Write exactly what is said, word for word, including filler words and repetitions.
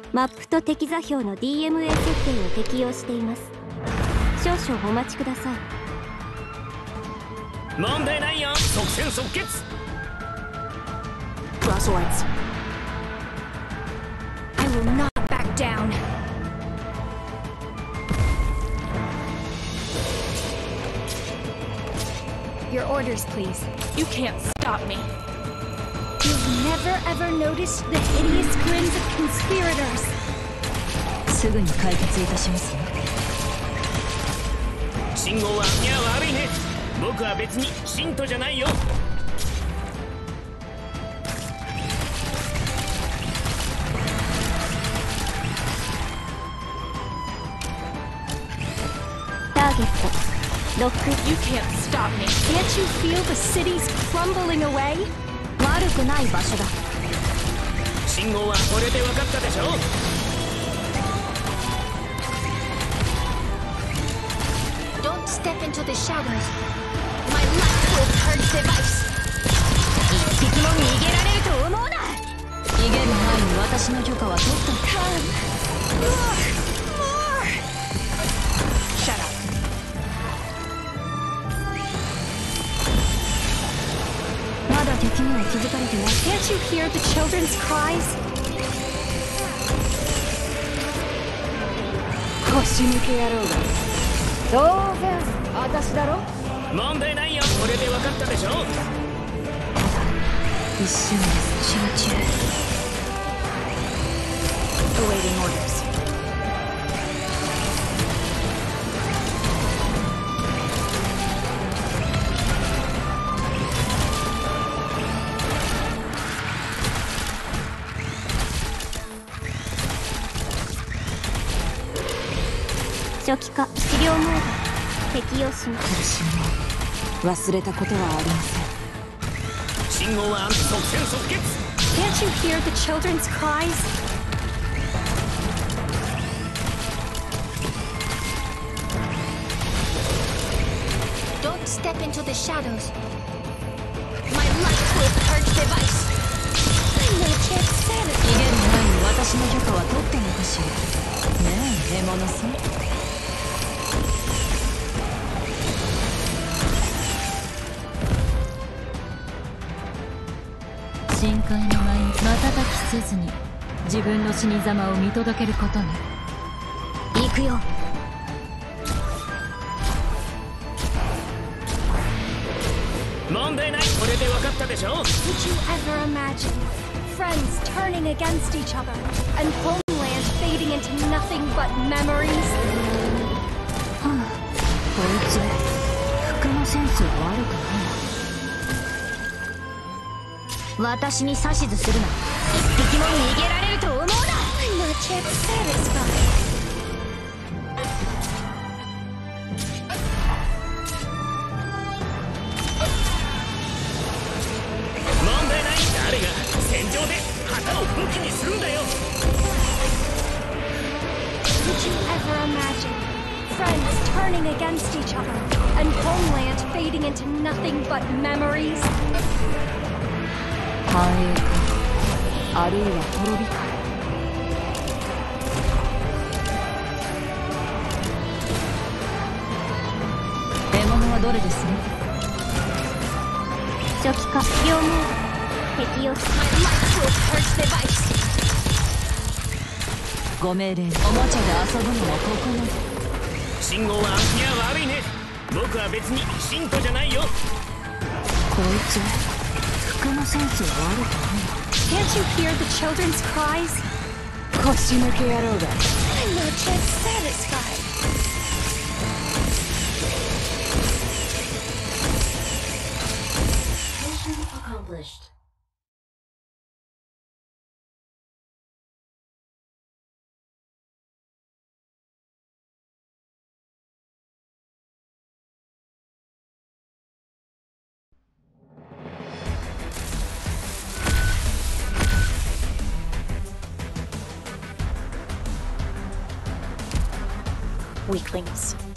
マップと適座標の ディーエムエー 設定を適用しています。少々お待ちください。 問題ないよ。即戦即決。 Crosswords. I will not back down. Your orders, please. You can't stop me. You've never ever noticed the hideous grins of conspirators. すぐに解決いたしますね。 信号は、いや悪いね。僕は別に信徒じゃないよ。 ターゲットロック。 You can't stop me. Can't you feel the cities crumbling away? 悪くない場所だ。 信号はこれで分かったでしょ。 Don't step into the shadows. My life will purge device. 一匹も逃げられると思うな。 逃げる前に私の許可は取った。 Come. More. Shut up. まだ敵には気づかれてない。Can't you hear the children's cries? 腰抜け野郎が。当然私だろ。 問題ないよ。これで分かったでしょ。 一瞬です集中。 Awaiting orders. 初期化治療モード適用します。 忘れたことはありません。 信号は即戦即決。 Can't you hear the children's cries? Don't step into the shadows. My light will purge device. I'm no chance satisfied. 逃げる前に私の許可は取ったのかしら。ねえ、獲物さん。深海の前に瞬きせずに自分の死に様を見届けることね。 行くよ。 問題ない。これで分かったでしょ。 Did you ever imagine friends turning against each other and homeland fading into nothing but memories? はあ、こいつ服のセンスは悪くない。 私に指図するな。一匹も逃げられると思うな。I'm not yet satisfied. 問題ない。誰が戦場で旗を武器にするんだよ。 Did you ever imagine friends turning against each other and homeland fading into nothing but memories? 繁栄か、あるいは滅びか。獲物はどれですね。 初期化治療モード適用します。 My light will purge device. ご命令。おもちゃで遊ぶのはここまで。 信号は、いや悪いね。僕は別に信徒じゃないよ。 こいつ服のセンスは悪くない。 Can't you hear the children's cries? 腰抜け野郎が。 I'm not yet satisfied. Mission accomplished. Weaklings.